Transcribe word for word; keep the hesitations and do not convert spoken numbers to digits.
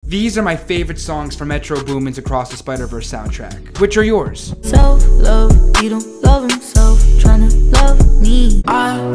These are my favorite songs from Metro Boomin's Across the Spider-Verse soundtrack. Which are yours? Self-love, he don't love himself, trying to love me. I